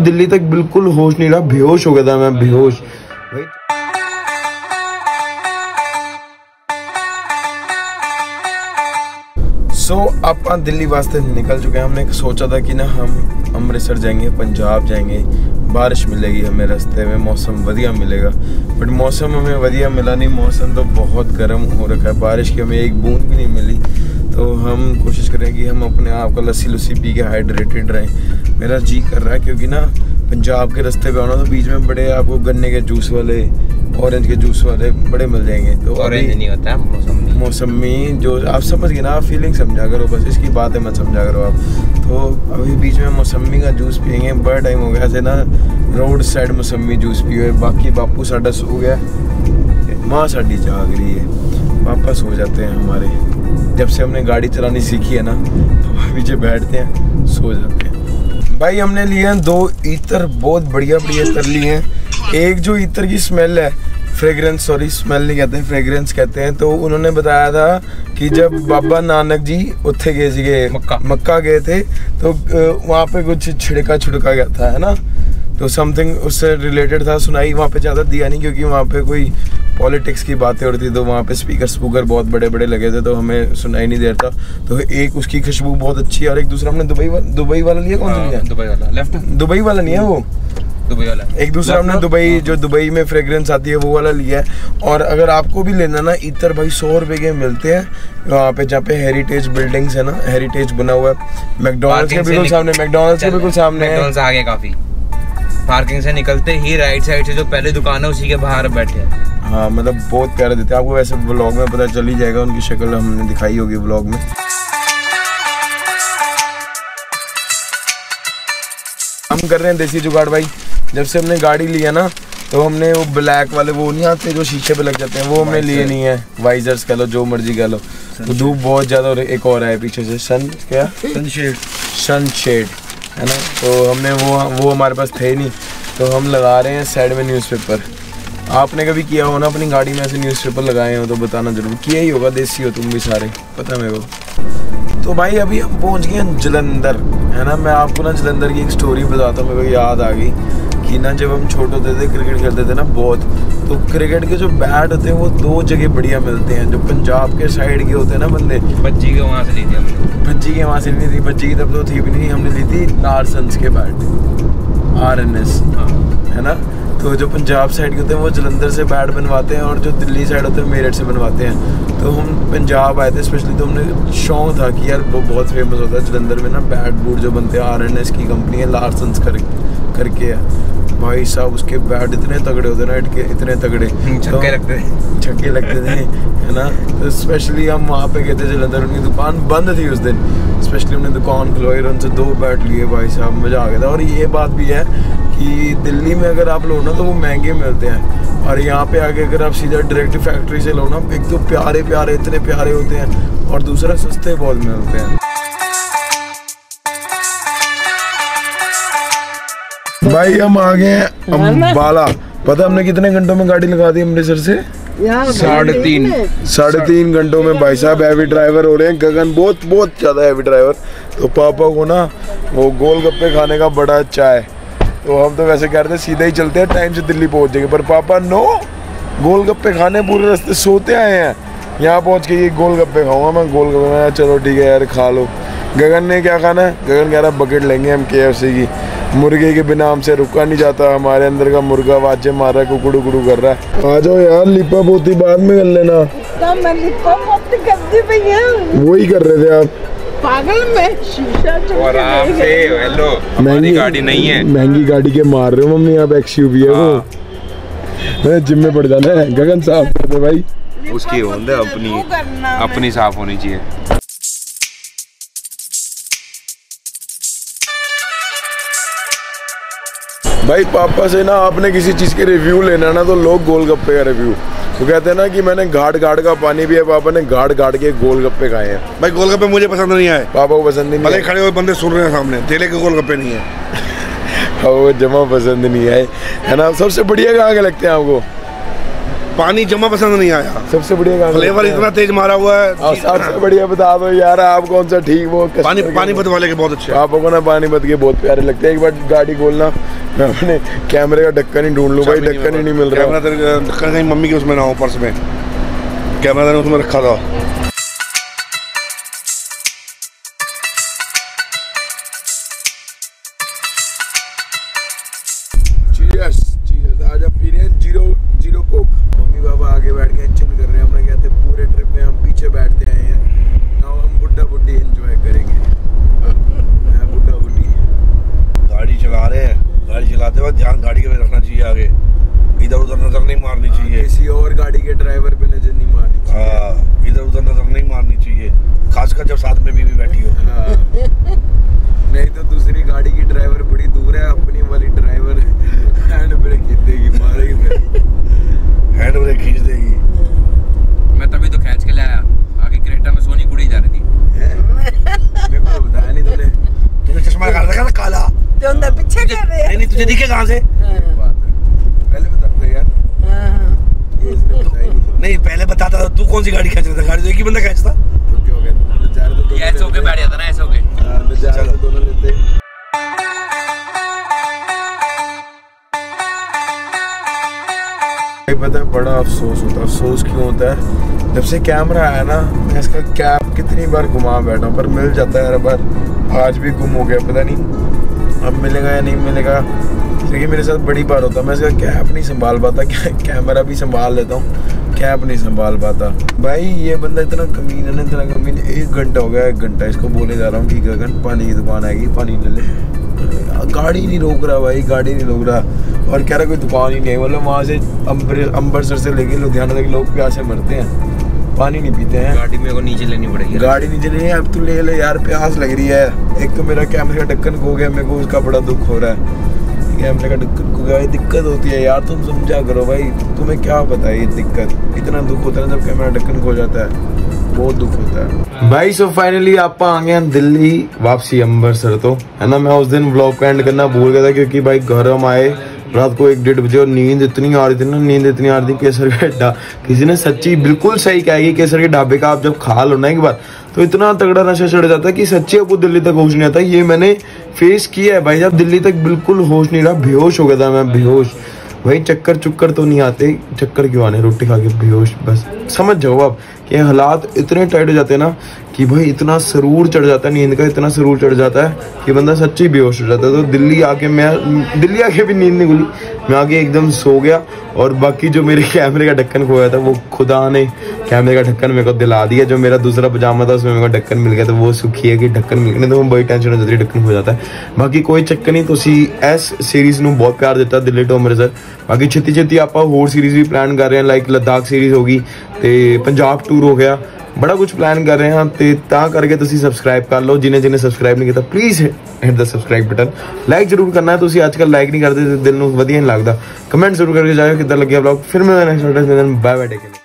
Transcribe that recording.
दिल्ली तक बिल्कुल होश नहीं रहा, बेहोश हो गया था मैं, बेहोश। आप दिल्ली वास्ते निकल चुके हैं। हमने सोचा था कि ना हम अमृतसर जाएंगे, पंजाब जाएंगे, बारिश मिलेगी हमें रास्ते में, मौसम बढ़िया मिलेगा, बट मौसम हमें बढ़िया मिला नहीं। मौसम तो बहुत गर्म हो रखा है, बारिश की हमें एक बूंद भी नहीं मिली। तो हम कोशिश करें कि हम अपने आप को लस्सी लुस्सी पी के हाइड्रेटेड रहें। मेरा जी कर रहा है क्योंकि ना पंजाब के रास्ते पे आना तो बीच में बड़े आपको गन्ने के जूस वाले, ऑरेंज के जूस वाले बड़े मिल जाएंगे। तो ऑरेंज नहीं होता है, मौसमी जो आप समझ गए ना, आप फीलिंग समझा करो, बस इसकी बात है, मत समझा करो आप। तो अभी बीच में मौसमी का जूस पियेंगे, बड़ा टाइम हो गया ऐसे ना रोड साइड मौसमी जूस पिए। बाकी बापू साडा सो गया, माँ साडी जाग रही है, पापा सो जाते हैं हमारे। जब से हमने गाड़ी चलानी सीखी है ना, तो पीछे बैठते हैं, सो जाते हैं। भाई हमने लिए हैं 2 इत्र, बहुत बढ़िया बढ़िया इत्र लिए हैं। एक जो इत्र की स्मेल है, फ्रेग्रेंस, सॉरी स्मेल नहीं कहते हैं, फ्रेग्रेंस कहते हैं। तो उन्होंने बताया था कि जब बाबा नानक जी उत्थे गए थे, मक्का गए थे, तो वहाँ पे कुछ छिड़का गया था, है ना, तो समथिंग उससे रिलेटेड था। सुनाई वहाँ पे ज़्यादा दिया नहीं क्योंकि वहाँ पे कोई पॉलिटिक्स की बातें हो रही थी, तो वहाँ पे स्पीकर बहुत बड़े बड़े लगे थे, तो हमें सुनाई नहीं दे रहा था। तो एक उसकी खुशबू बहुत अच्छी है, और एक दूसरा हमने दुबई वाला लिया। कौन सा लिया? दुबई वाला, लेफ्ट दुबई वाला नहीं है वो, दुबई वाला। एक दूसरा हमने दुबई, जो दुबई में फ्रेग्रेंस आती है, वो वाला लिया है। और अगर आपको भी लेना ना इत्र, भाई 100 रुपए के मिलते हैं वहाँ पे, जहाँ पे हेरिटेज बिल्डिंग्स है ना, हेरिटेज बना हुआ है मैकडॉनल्ड्स के बिल्कुल सामने, मैकडॉनल्ड्स के बिल्कुल सामने है। आगे काफी पार्किंग से निकलते ही राइट साइड से जो पहले दुकान है उसी के बाहर बैठे हैं। हाँ, मतलब बहुत प्यारे देते हैं आपको, वैसे व्लॉग में पता चल ही जाएगा, उनकी शक्ल हमने दिखाई होगी व्लॉग में। हम कर रहे हैं देसी जुगाड़ भाई। जब से हमने गाड़ी ली है ना, तो हमने वो ब्लैक वाले वो नहीं आते जो शीशे पे लग जाते हैं, वो हमने लिए नहीं है। वाइजर्स कह लो, जो मर्जी कह लो। तो धूप बहुत ज्यादा, और एक और है पीछे से सनशेड है ना, तो हमने वो हमारे पास थे नहीं, तो हम लगा रहे हैं साइड में न्यूज़पेपर। आपने कभी किया हो ना अपनी गाड़ी में ऐसे न्यूज़पेपर लगाए हो तो बताना जरूर, किया ही होगा, देसी हो तुम भी सारे, पता मेरे को। तो भाई अभी हम पहुंच गए हैं जलंधर, है ना। मैं आपको ना जलंधर की एक स्टोरी बताता हूँ, मेरे को याद आ गई कि ना जब हम छोटे होते थे, क्रिकेट खेलते थे ना बहुत, तो क्रिकेट के जो बैट होते हैं वो 2 जगह बढ़िया मिलते हैं। जो पंजाब के साइड के होते हैं ना बंदे, भज्जी के वहाँ से ली थी हमने, भज्जी के वहाँ से ली थी, भज्जी की तब तो थी भी नहीं, हमने ली थी लार्सन्स के बैट, RNS, है ना। तो जो पंजाब साइड के होते हैं वो जलंधर से बैट बनवाते हैं, और जो दिल्ली साइड होते हैं मेरठ से बनवाते हैं। तो हम पंजाब आए थे स्पेशली, तो हमने शौक था कि यार वो बहुत फेमस होता है जलंधर में ना बैट बूट जो बनते हैं, RNS की कंपनी है, लार्सन्स करके है भाई साहब। उसके बैट इतने तगड़े होते हैं ना, इतने तगड़े छक्के लगते थे, है ना। तो स्पेशली हम वहाँ पे गए थे जलंधर, उनकी दुकान बंद थी उस दिन, स्पेशली हमने दुकान खुलवाई और उनसे 2 बैट लिए, भाई साहब मज़ा आ गया था। और ये बात भी है कि दिल्ली में अगर आप लो ना तो वो महंगे मिलते हैं, और यहाँ पे आके अगर आप सीधा डायरेक्ट फैक्ट्री से लो ना, एक तो प्यारे इतने प्यारे होते हैं, और दूसरा सस्ते बहुत मिलते हैं। भाई हम आ गए हैं अम्बाला। पता हमने कितने घंटों में गाड़ी लगा दी अमृतसर से? 3.5 घंटों में। भाई साहब हैवी ड्राइवर हो रहे हैं, गगन बहुत ज़्यादा हैवी ड्राइवर। तो पापा को ना वो गोलगप्पे खाने का बड़ा अच्छा है, तो हम तो वैसे कह रहे थे सीधा ही चलते हैं, टाइम से दिल्ली पहुंच जाएंगे, पर पापा नो, गोलगप्पे खाने पूरे रास्ते सोते आए हैं। यहाँ पहुँच के ये गोलगप्पे खाऊंगा मैं, गोलगप्पे। चलो ठीक है यार, खा लो। गगन ने क्या खाना है? गगन कह रहा है बकेट लेंगे हम KFC की। मुर्गे के बिना हमसे रुका नहीं जाता, हमारे अंदर का मुर्गा वाजे मार रहा है, कुकड़ू कुकड़ू कर रहा है। आ जाओ यार, लिपा पोती बाद में कर लेना। वही कर रहे थे आप, पागल में शीशा और आपसे हेलो, हमारी गाड़ी नहीं है, महंगी गाड़ी के मार रहे हो मम्मी आप, XUV है वो। जिम में पड़ जाना है, गगन साफ कर दे भाई। उसकी होंगे अपनी साफ होनी चाहिए। भाई पापा से ना आपने किसी चीज़ के रिव्यू लेना ना, तो लोग गोलगप्पे का रिव्यू, तो कहते हैं ना कि मैंने घाट का पानी भी है, पापा ने घाट के गोलगप्पे खाए हैं। भाई गोलगप्पे मुझे पसंद नहीं आए, पापा को पसंद नहीं भले खड़े हुए बंदे सुन रहे हैं सामने, तेले के गोलगप्पे नहीं है। वो जमा पसंद नहीं आए, है ना। सबसे बढ़िया कहाँ के लगते हैं आपको? पानी जमा पसंद नहीं आया, सबसे बढ़िया फ्लेवर इतना तेज मारा हुआ है। सबसे बढ़िया बता दो यार आप कौन सा ठीक? वो पानीपत वाले के बहुत अच्छे, आपको ना पानीपत के बहुत प्यारे लगते हैं। एक बार गाड़ी खोलना, मैं अपने कैमरे का ढक्कन ही ढूंढ लूँ भाई, ढक्कन ही नहीं मिल रहा। कैमरा तेरे ढक्कन कहीं मम्मी के उसमें ना हो, पर्स में कैमरा मैंने उसमें रखा था। Cheers cheers. आज आप पी रहे हैं जीरो कोक। मम्मी पापा आगे बैठ के चिल कर रहे हैं। हम कहते हैं पूरे ट्रिप में हम पीछे बैठते आए हैं। नाउ हम बुड्ढा बुड्ढी एंजॉय करेंगे। बुड्ढा बुड्ढी गाड़ी चला रहे हैं, गाड़ी चलाते वक्त ध्यान गाड़ी के में रखना चाहिए, आगे इधर उधर नजर नहीं मारनी चाहिए, किसी और गाड़ी के ड्राइवर पे नजर नहीं मारनी चाहिए। हाँ, इधर उधर नजर नहीं मारनी चाहिए, खासकर जब साथ में बीवी बैठी हो। हाँ। नहीं तो दूसरी गाड़ी की ड्राइवर बड़ी दूर है, अपनी वाली ड्राइवर हैंड ब्रेक खींच देगी, मारेगी फिर हैंड ब्रेक खींच देगी। मैं तभी तो खींच के लाया, आगे क्रेटा में सोनी कुड़ी जा रही थी। मेरे को बताया नहीं तूने चश्मा लगा रखा था काला, तो अंदर पीछे कर रहे हैं। नहीं तुझे दिखे कहाँ से? बात है, पहले बता दो यार। ये इसने बताया नहीं पहले बताता था, तू कौन सी गाड़ी खींच रहा था? गाड़ी तो एक ही बंदा खींचता। तो क्या हो गया, नजारे तो दोनों ऐसे होके बैठ जाता ना, ऐसे होके। हाँ, नजारे तो दोनों लेते। पता है बड़ा अफसोस होता है। अफसोस क्यों होता है? जब से कैमरा आया ना, मैं इसका कैप कितनी बार घुमा बैठा हूँ, पर मिल जाता है हर बार। आज भी गुम हो गया, पता नहीं अब मिलेगा या नहीं मिलेगा। क्योंकि मेरे साथ बड़ी बार होता है, मैं इसका कैप नहीं संभाल पाता। कैमरा भी संभाल लेता हूँ, कैप नहीं संभाल पाता। भाई ये बंदा इतना कमीन है, इतना कमीन। 1 घंटा हो गया, 1 घंटा इसको बोले जा रहा हूँ कि गगन पानी की दुकान आएगी, पानी ले ले। गाड़ी नहीं रोक रहा भाई, गाड़ी नहीं रोक रहा। और कह रहा कोई दुकान ही नहीं है। मतलब वहाँ से अमृतसर से लेके लुधियाना तक लोग प्यासे मरते हैं, पानी नहीं पीते हैं। गाड़ी मेरे को नीचे लेनी पड़ेगी। गाड़ी नीचे लेनी है, अब तू ले ले यार, प्यास लग रही है। एक तो मेरा कैमरे का ढक्कन खो गया, मेरे को उसका बड़ा दुख हो रहा है। कैमरे का ढक्कन खो गया, दिक्कत होती है यार, तुम समझा करो भाई। तुम्हें क्या पता है ये दिक्कत, इतना दुख होता है जब कैमरा ढक्कन खो जाता है, बहुत दुख होता है भाई। सो फाइनली आप आ गए दिल्ली वापसी अमृतसर, तो है ना। मैं उस दिन व्लॉग को एंड करना भूल गया था, क्योंकि भाई घर हम आए रात को 1-1:30 बजे और नींद इतनी आ रही थी ना, नींद इतनी आ रही थी। केसर का किसी ने सच्ची बिल्कुल सही कहा कि केसर के ढाबे का आप जब खा लो ना एक बार, तो इतना तगड़ा नशा चढ़ जाता है कि सच्ची आपको दिल्ली तक होश नहीं आता। ये मैंने फेस किया है भाई, जब दिल्ली तक बिल्कुल होश नहीं रहा, बेहोश हो गया था मैं, बेहोश भाई। चक्कर तो नहीं आते, चक्कर क्यों आने, रोटी खा के बेहोश। बस समझ जाओ आप कि हालात इतने टाइट हो जाते हैं ना कि भाई इतना सरूर चढ़ जाता है नींद का, इतना सरूर चढ़ जाता है कि बंदा सच्ची बेहोश हो जाता है। तो दिल्ली आके भी नींद नहीं खुली, मैं आगे एकदम सो गया। और बाकी जो मेरे कैमरे का ढक्कन खोया था, वो खुदा ने कैमरे का ढक्कन मेरे को दिला दिया। जो मेरा दूसरा पजामा था उसमें मेरे को ढक्कन मिल गया, तो वो सुखी है कि ढक्कन मिल गया, तो बड़ी टेंशन हो जाती है ढक्कन हो जाता है। बाकी कोई चक्कर नहीं, तो इस सीरीज ਨੂੰ बहुत प्यार दिता दिल्ली टू अमृतसर। बाकी छेती आप होर सीरीज भी प्लान कर रहे हैं, लाइक लद्दाख सीरीज होगी, तो पंजाब टूर हो गया, बड़ा कुछ प्लान कर रहे हैं। तो ता करके तुसी सब्सक्राइब कर लो, जिन्हें सब्सक्राइब नहीं किया please hit the subscribe button. Like जरूर करना है, तुसी आजकल लाइक नहीं करते, दिल ਨੂੰ ਵਧੀਆ नहीं लगता। कमेंट जरूर करके जाओ कितना लगे ब्लॉग। फिर मैं नेक्स्ट वीडियो में बाय बाय टेक केयर।